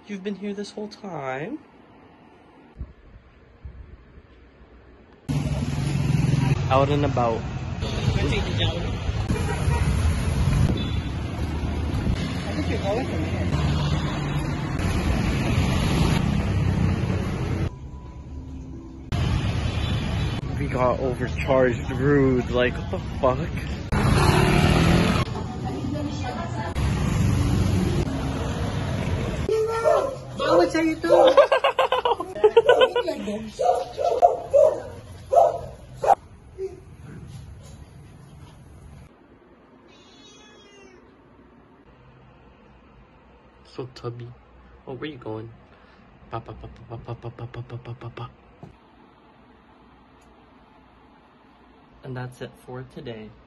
You've been here this whole time? Out and about. I think you're going from here. We got overcharged rude. Like, what the fuck? What are you doing? So tubby. Oh, where you going? Pa pa pa pa pa pa pa pa pa pa pa pa. And that's it for today.